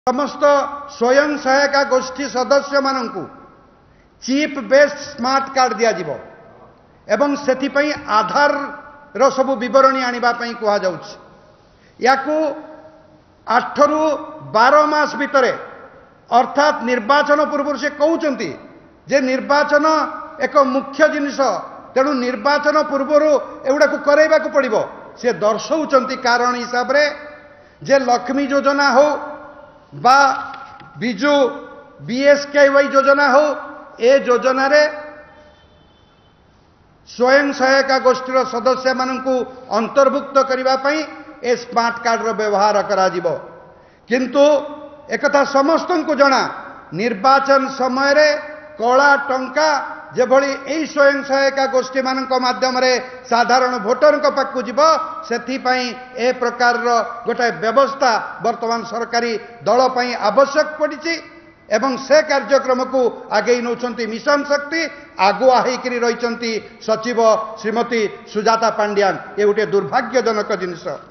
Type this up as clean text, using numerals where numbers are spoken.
समस्त स्वयं सहायता गोष्ठी सदस्य मानू चिप बेस्ड स्मार्ट कार्ड दिया जिवो एवं सेथिपई आधार रो सबु विवरणी आनिबा पई कुहा जाउछ। याकू 8 रु 12 मास भितरे अर्थात निर्वाचन पूर्व से कहउचंती जे निर्वाचन एक मुख्य जिनिस तेणु निर्वाचन पूर्व एगुड़ा करैबा को पड़िबो से दर्शौचंती कारण हिसाब रे जे लक्ष्मी योजना हो बा बिजु बीएसकेवाई योजना हो ए योजना रे स्वयं सहायता गोष्ठी सदस्य मानू अंतर्भुक्त करने ए स्मार्ट कार्ड रो व्यवहार करा जिवो। किंतु एकथा समस्त को जना निर्वाचन समय रे कला टंका जेभली एई स्वयं सहायता गोष्ठी मानक माध्यम रे साधारण भोटर पाखु जीव सेथिपई ए प्रकार गोटे व्यवस्था वर्तमान सरकारी दल पई आवश्यक पड़ी एवं से कार्यक्रम को आगे नौचंती मिशन शक्ति आगुआ होकर रही सचिव श्रीमती सुजाता पांड्यान। ये गोटे दुर्भाग्यजनक जिनिस।